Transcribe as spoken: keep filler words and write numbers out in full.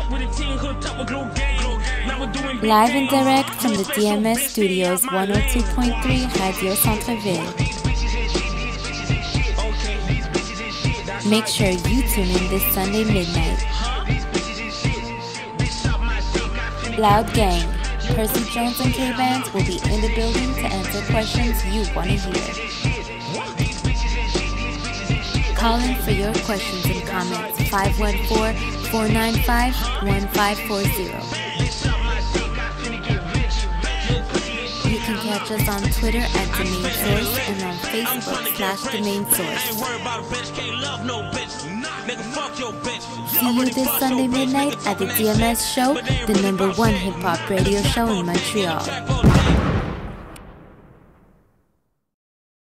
Live and direct from the D M S Studios one oh two point three Radio Centre-Ville. Make sure you tune in this Sunday midnight. Loud Gang, Percy Jones and K-Bandz will be in the building to answer questions you want to hear. Call in for your questions and comments five one four, four nine five, one five four zero. You can catch us on Twitter at The Main Source and on Facebook slash The Main Source. See you this Sunday midnight at the D M S show, the number one hip-hop radio show in Montreal.